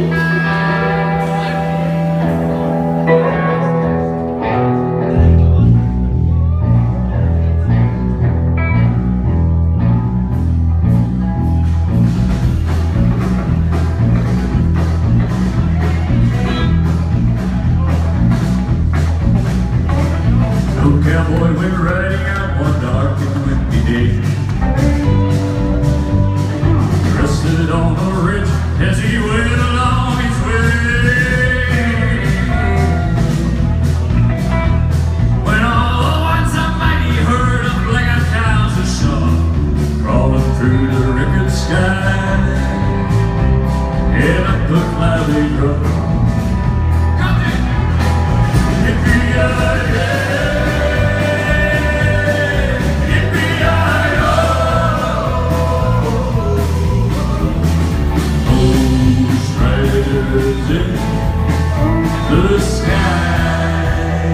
Cowboy went riding out one dark and windy day. Rested on a ridge as he went along his way. When all at once a mighty herd of black cows was saw crawling through the rickety sky. And up the cloudy road. The sky.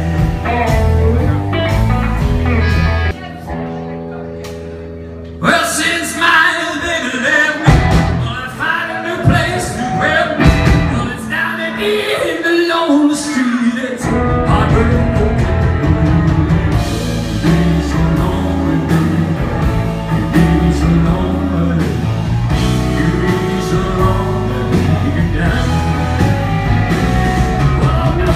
Well, since my baby left me, well, I find a new place to dwell. Well, it's down in the lonely street. It's Heartbreak Hotel. You gave me so lonely, baby. You gave me so lonely. You gave me so lonely. You can die.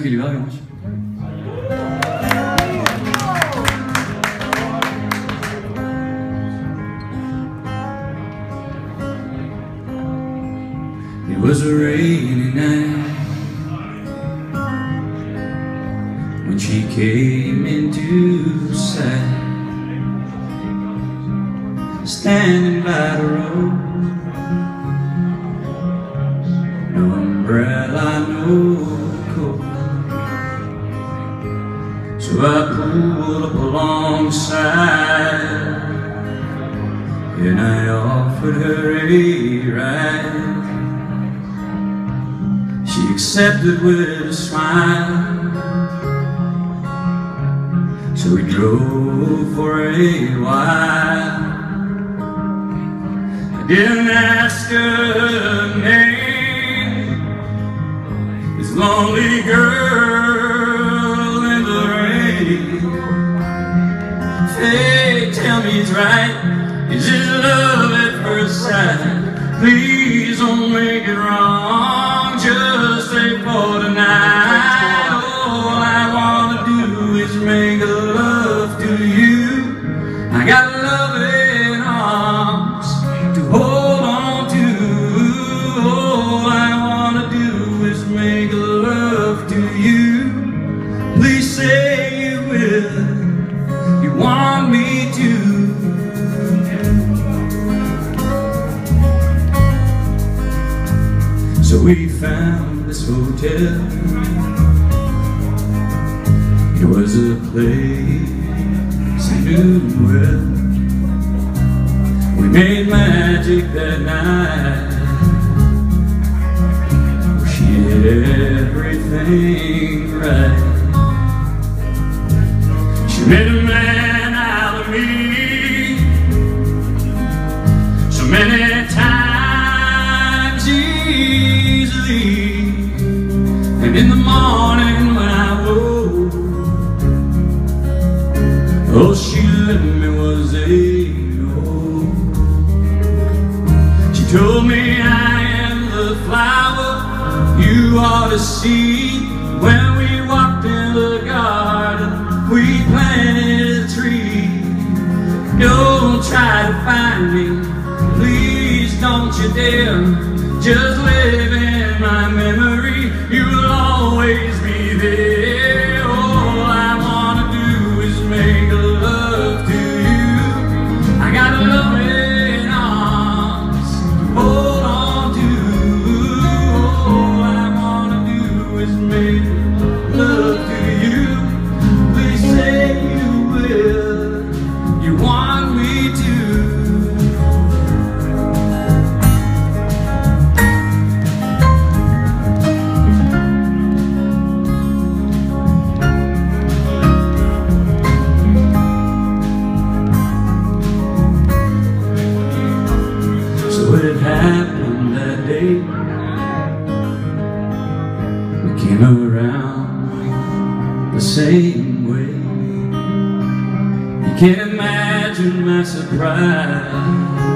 jullie wel, jongens. It was a rainy night when she came into sight, standing by the road, no umbrella, no coat. So I pulled up alongside and I offered her a ride. She accepted with a smile, so we drove for a while. I didn't ask her name, this lonely girl in the rain. Hey, tell me it's right, is this love at first sight? Please don't make it wrong, just stay for tonight. All I wanna do is make love to you. I got loving arms to hold on to. All I wanna do is make love to you. Please say you will, you want me to. So we found this hotel. It was a place I knew well. We made magic that night. She did everything right. She made a man out of me so many times easily. And in the morning when I woke, all she left me was a note. She told me I am the flower you ought to see. When we walked in the garden, we planted a tree. Don't try to find me, please don't you dare. Just live in my memory, you will always be there. All I wanna do is make love to you. I got loving arms to hold on to. All I wanna do is make love to you. Please say you will, you want me to. It happened that day. We came around the same way. You can't imagine my surprise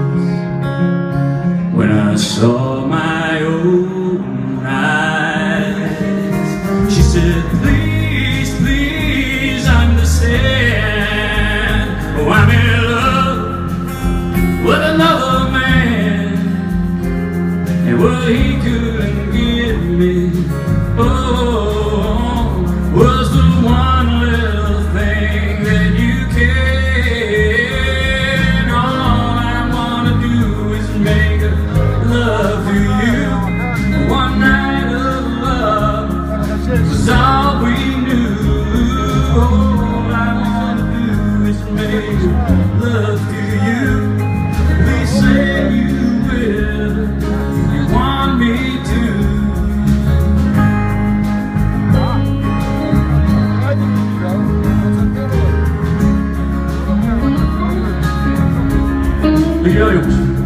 when I saw my own eyes. She said, please, please understand. Oh, I'm in love with another man. And what he couldn't give me, oh, was the one little thing that you can. All I wanna do is make love to you. One night of love was all we knew. All I wanna do is make love to you. Please say you will, you want me to. Obrigado,